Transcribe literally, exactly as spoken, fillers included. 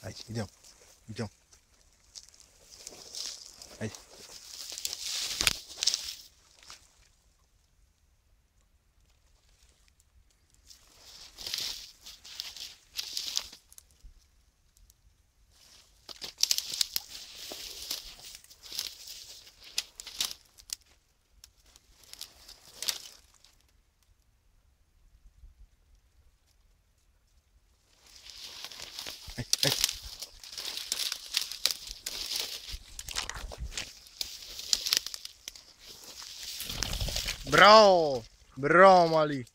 Hai, idem. Idem. Hai. Hai, hai. Bravo! Bravo, Mali!